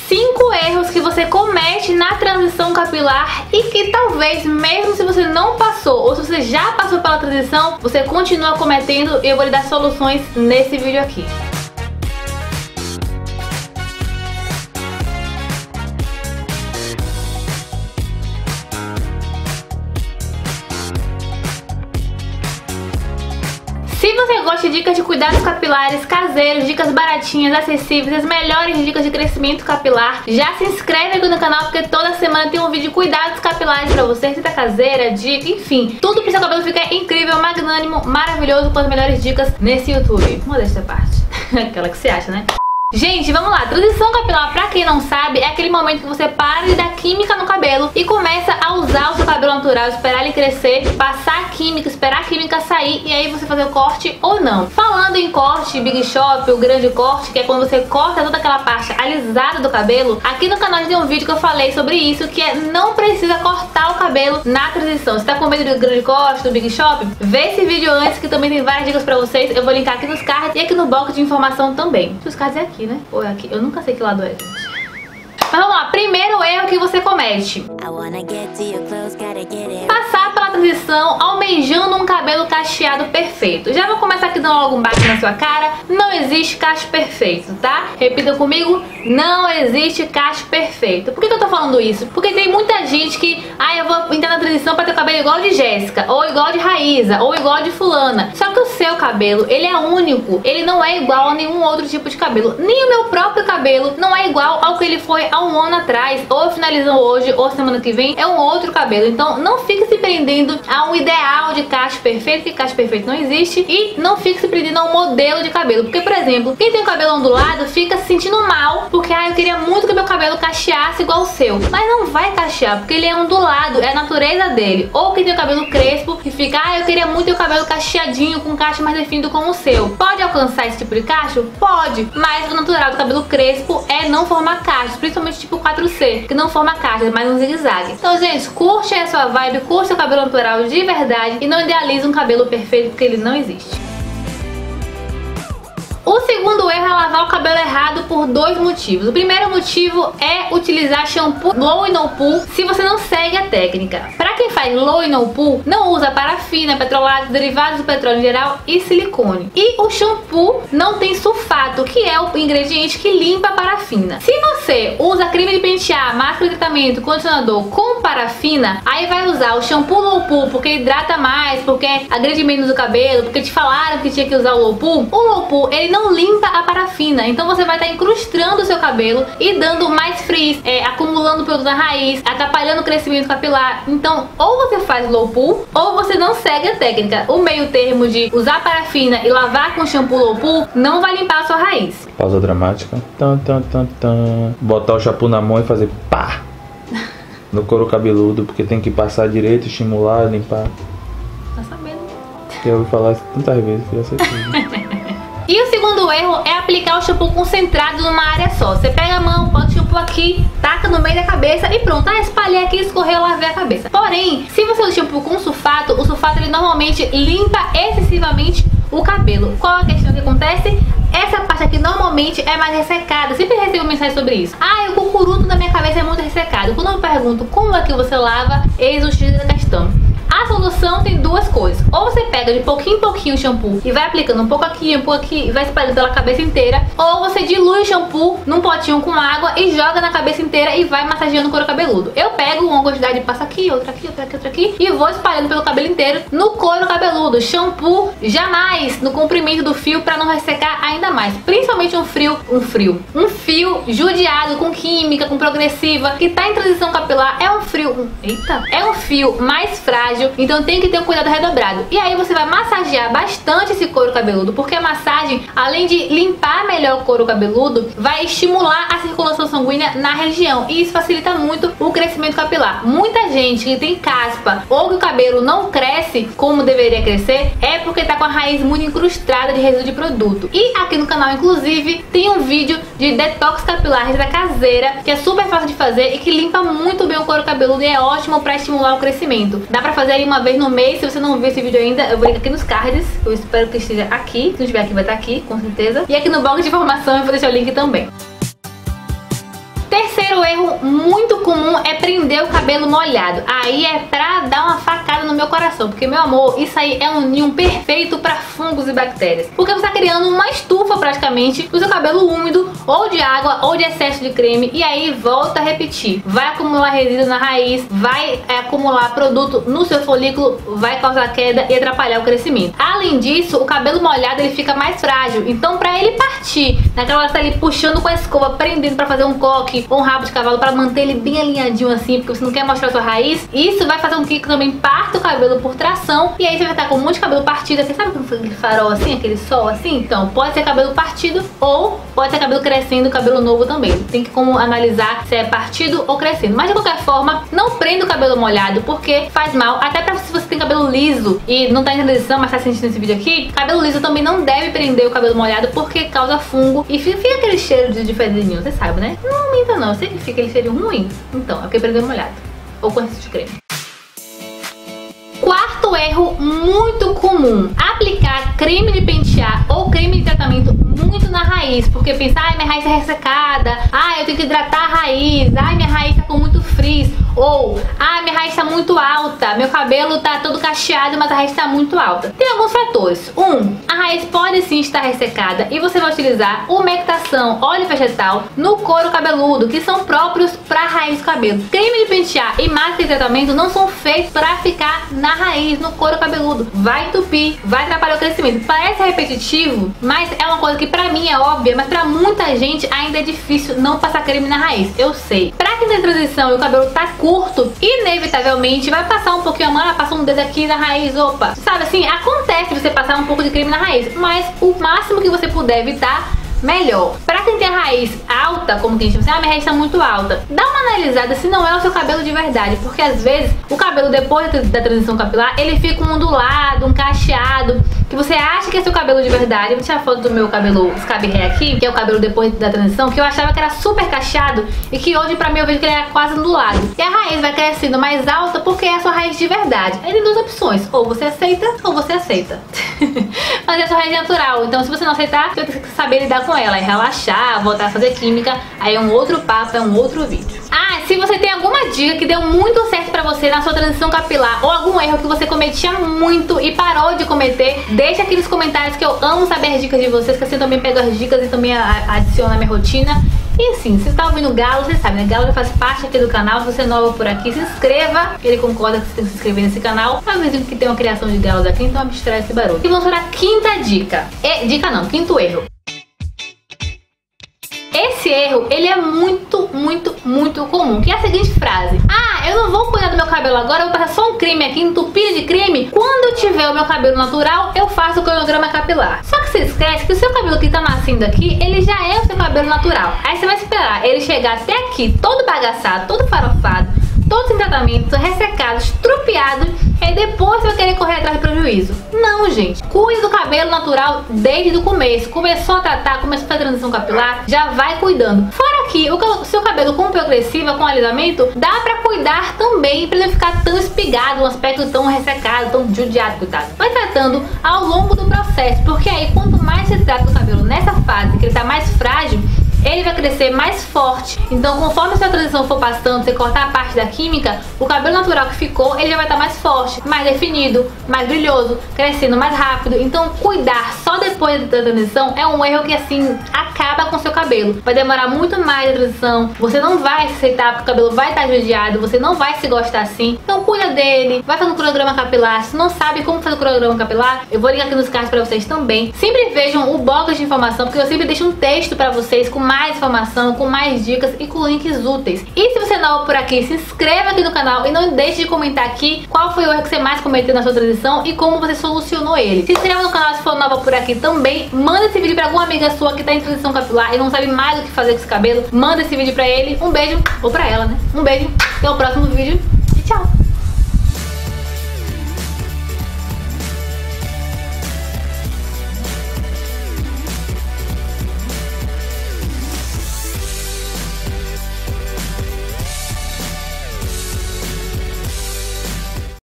5 erros que você comete na transição capilar e que talvez, mesmo se você não passou ou se você já passou pela transição, você continua cometendo, e eu vou lhe dar soluções nesse vídeo aqui. Se você gosta de dicas de cuidados capilares caseiros, dicas baratinhas, acessíveis, as melhores dicas de crescimento capilar, já se inscreve aqui no canal, porque toda semana tem um vídeo de cuidados capilares pra você, receita caseira, dica, enfim, tudo pro seu cabelo ficar incrível, magnânimo, maravilhoso, com as melhores dicas nesse YouTube. Modéstia à parte, aquela que você acha, né? Gente, vamos lá. Transição capilar, pra quem não sabe, é aquele momento que você para de dar química no cabelo e começa a usar o seu cabelo natural, esperar ele crescer, passar a química, esperar a química sair e aí você fazer o corte ou não. Falando em corte, Big Shop, o grande corte, que é quando você corta toda aquela parte alisada do cabelo, aqui no canal tem um vídeo que eu falei sobre isso, que é não precisa cortar o cabelo na transição. Se tá com medo do grande corte, do Big Shop, vê esse vídeo antes, que também tem várias dicas pra vocês. Eu vou linkar aqui nos cards e aqui no box de informação também. Os cards é aqui, né? Ou é aqui? Eu nunca sei que lado é, gente. Mas vamos lá, primeiro erro que você comete: passar pela transição almejando um cabelo cacheado perfeito. Já vou começar aqui dando logo um bate na sua cara. Não existe cacho perfeito, tá? Repita comigo, não existe cacho perfeito. Por que eu tô falando isso? Porque tem muita gente que, eu vou entrar na transição pra ter o cabelo igual de Jéssica, ou igual de Raíza, ou igual de fulana. Só que o seu cabelo, ele é único. Ele não é igual a nenhum outro tipo de cabelo. Nem o meu próprio cabelo não é igual ao que ele foi há um ano atrás, ou finalizou hoje, ou semana que vem, é um outro cabelo. Então não fique se prendendo a um ideal de cacho perfeito, que cacho perfeito não existe, e não fique se prendendo a um modelo de cabelo. Porque, por exemplo, quem tem o cabelo ondulado fica se sentindo mal, porque eu queria muito que meu cabelo cacheasse igual o seu. Mas não vai cachear, porque ele é ondulado, é a natureza dele. Ou quem tem o cabelo crespo, que fica, eu queria muito ter o cabelo cacheadinho, com um cacho mais definido como o seu. Pode alcançar esse tipo de cacho? Pode, mas o natural do cabelo crespo é não formar cachos, principalmente tipo 4C, que não forma cachos, é mais um zigue-zague. Então, gente, curte a sua vibe, curte seu cabelo natural de verdade e não idealize um cabelo perfeito, porque ele não existe. O segundo erro é lavar o cabelo errado por 2 motivos. O primeiro motivo é utilizar shampoo low e no poo se você não segue a técnica. Para quem faz low e no poo, não usa parafina, petrolato, derivados do petróleo em geral e silicone. E o shampoo não tem sulfato, que é o ingrediente que limpa a parafina. Se você usa creme de pentear, máscara de tratamento, condicionador com parafina, aí vai usar o shampoo low poo porque hidrata mais, porque agride menos o cabelo, porque te falaram que tinha que usar o low poo. O low poo, ele não limpa a parafina, então você vai estar incrustando o seu cabelo e dando mais frizz, acumulando produto na raiz, atrapalhando o crescimento capilar. Então, ou você faz low poo, ou você não segue a técnica. O meio termo de usar parafina e lavar com shampoo low poo não vai limpar a sua raiz. Pausa dramática. Botar o shampoo na mão e fazer pá no couro cabeludo, porque tem que passar direito, estimular, limpar. Tá sabendo? Eu ouvi falar isso tantas vezes, já sei tudo. E o segundo erro é aplicar o shampoo concentrado numa área só. Você pega a mão, bota o shampoo aqui, taca no meio da cabeça e pronto. Espalhei aqui, escorreu, lavei a cabeça. Porém, se você usa shampoo com sulfato, o sulfato ele normalmente limpa excessivamente o cabelo. Qual a questão que acontece? Essa parte aqui normalmente é mais ressecada. Sempre recebo mensagem sobre isso. O cucuruto da minha cabeça é muito ressecado. Quando eu me pergunto como é que você lava, eis o X da questão. A solução tem 2 coisas. Ou você pega de pouquinho em pouquinho o shampoo e vai aplicando um pouco aqui e vai espalhando pela cabeça inteira. Ou você dilui o shampoo num potinho com água e joga na cabeça inteira e vai massageando o couro cabeludo. Eu pego uma quantidade e passo aqui, outra aqui, outra aqui, outra aqui e vou espalhando pelo cabelo inteiro no couro cabeludo. Shampoo jamais no comprimento do fio para não ressecar ainda mais. Principalmente um fio judiado com química, com progressiva, que tá em transição capilar, é um fio mais frágil. Então tem que ter um cuidado redobrado. E aí você vai massagear bastante esse couro cabeludo, porque a massagem, além de limpar melhor o couro cabeludo, vai estimular a circulação sanguínea na região. E isso facilita muito o crescimento capilar. Muita gente que tem caspa ou que o cabelo não cresce como deveria crescer, é porque tá com a raiz muito incrustada de resíduo de produto. E aqui no canal, inclusive, tem um vídeo de detox capilar, receita caseira, que é super fácil de fazer e que limpa muito bem o couro cabeludo e é ótimo pra estimular o crescimento. Dá pra fazer uma vez no mês. Se você não viu esse vídeo ainda, eu vou linkar aqui nos cards. Eu espero que esteja aqui. Se não estiver aqui, vai estar aqui, com certeza. E aqui no box de informação eu vou deixar o link também. erro muito comum é prender o cabelo molhado. Aí é pra dar uma facada no meu coração, porque, meu amor, isso aí é um ninho perfeito pra fungos e bactérias. Porque você tá criando uma estufa praticamente no seu cabelo úmido, ou de água, ou de excesso de creme, e aí volta a repetir. Vai acumular resíduo na raiz, vai acumular produto no seu folículo, vai causar queda e atrapalhar o crescimento. Além disso, o cabelo molhado ele fica mais frágil, então pra ele partir, naquela hora você tá ali puxando com a escova, prendendo pra fazer um coque ou um rabo de cavalo pra manter ele bem alinhadinho assim, porque você não quer mostrar a sua raiz, isso vai fazer com que também parta o cabelo por tração, e aí você vai estar com um monte de cabelo partido aqui, sabe aquele farol assim, aquele sol assim? Então, pode ser cabelo partido ou pode ser cabelo crescendo, cabelo novo também. Tem que como analisar se é partido ou crescendo. Mas de qualquer forma, não prenda o cabelo molhado, porque faz mal. Até pra se você tem cabelo liso e não tá em transição, mas tá sentindo esse vídeo aqui, cabelo liso também não deve prender o cabelo molhado, porque causa fungo e fica aquele cheiro de fedrinho, você sabe, né? Não minta não, eu sei que fica aquele cheiro ruim. Então, é porque prendeu molhado. Ou com excesso de creme. Quarto erro muito comum: aplicar creme de pentear ou creme de tratamento muito na raiz, porque pensar, ai, minha raiz tá ressecada, ai, eu tenho que hidratar a raiz, ai, minha raiz tá com muito frizz, ou ai, minha raiz tá muito alta, meu cabelo tá todo cacheado, mas a raiz tá muito alta. Tem alguns fatores. A raiz pode sim estar ressecada e você vai utilizar umectação, óleo vegetal no couro cabeludo, que são próprios para a raiz do cabelo. Creme de pentear e máscara de tratamento não são feitos para ficar na raiz, no couro cabeludo. Vai entupir, vai atrapalhar o crescimento. Parece repetitivo, mas é uma coisa que pra mim é óbvia, mas pra muita gente ainda é difícil não passar creme na raiz. Eu sei. Pra quem tem transição e o cabelo tá curto, inevitavelmente vai passar um pouquinho a mão, passa um dedo aqui na raiz, opa. Sabe assim, acontece você passar um pouco de creme na raiz, mas o máximo que você puder evitar, melhor. Pra quem tem a raiz alta, como quem chama assim, minha raiz tá muito alta, dá uma analisada se não é o seu cabelo de verdade, porque às vezes o cabelo depois da transição capilar, ele fica um ondulado, um cacheado, que você acha que é seu cabelo de verdade. Vou tirar a foto do meu cabelo Scab Hair aqui, que é o cabelo depois da transição, que eu achava que era super cacheado e que hoje pra mim eu vejo que ele era quase ondulado. E a raiz vai crescendo mais alta porque é a sua raiz de verdade. Aí tem duas opções, ou você aceita ou você aceita. Mas é a sua raiz natural, então se você não aceitar, você tem que saber lidar com ela, é relaxar, voltar a fazer química, aí é um outro papo, é um outro vídeo. Se você tem alguma dica que deu muito certo pra você na sua transição capilar, ou algum erro que você cometia muito e parou de cometer, deixa aqui nos comentários, que eu amo saber as dicas de vocês, que assim eu também pego as dicas e também adiciono na minha rotina. E assim, se você tá ouvindo o Galo, você sabe, né? Galo já faz parte aqui do canal. Se você é nova por aqui, se inscreva. Ele concorda que você tem que se inscrever nesse canal. Às vezes que tem uma criação de galos aqui, então abstrai esse barulho. E vamos para a quinta dica. Quinto erro. Esse erro, ele é muito comum, que é a seguinte frase: eu não vou cuidar do meu cabelo agora, eu vou passar só um creme aqui, entupir de creme. Quando eu tiver o meu cabelo natural, eu faço o cronograma capilar. Só que você esquece que o seu cabelo que tá nascendo aqui, ele já é o seu cabelo natural. Aí você vai esperar ele chegar até aqui, todo bagaçado, todo farofado, todo sem tratamento, ressecado, estrupiado, e depois você vai querer correr atrás de prejuízo. Não, gente. Cuide do cabelo natural desde o começo. Começou a tratar, começou a fazer transição capilar, já vai cuidando. Fora que o seu cabelo com progressiva, com alisamento, dá pra cuidar também, pra ele não ficar tão espigado, um aspecto tão ressecado, tão judiado, coitado. Vai tratando ao longo do processo, porque aí quanto mais você trata o cabelo nessa fase, que ele tá mais frágil, ele vai crescer mais forte. Então, conforme a sua transição for passando, você cortar a parte da química, o cabelo natural que ficou, ele já vai estar mais forte, mais definido, mais brilhoso, crescendo mais rápido. Então, cuidar só depois da transição é um erro que, assim, acaba com o seu cabelo. Vai demorar muito mais a transição, você não vai se aceitar porque o cabelo vai estar judiado, você não vai se gostar assim. Então, cuida dele, vai fazer um cronograma capilar. Se não sabe como fazer o cronograma capilar, eu vou linkar aqui nos cards pra vocês também. Sempre vejam o box de informação, porque eu sempre deixo um texto pra vocês com mais informação, com mais dicas e com links úteis. E se você é novo por aqui, se inscreva aqui no canal e não deixe de comentar aqui qual foi o erro que você mais cometeu na sua transição e como você solucionou ele. Se inscreva no canal se for nova por aqui também. Manda esse vídeo pra alguma amiga sua que tá em transição capilar e não sabe mais o que fazer com esse cabelo. Manda esse vídeo pra ele. Um beijo, ou pra ela, né? Um beijo, até o próximo vídeo.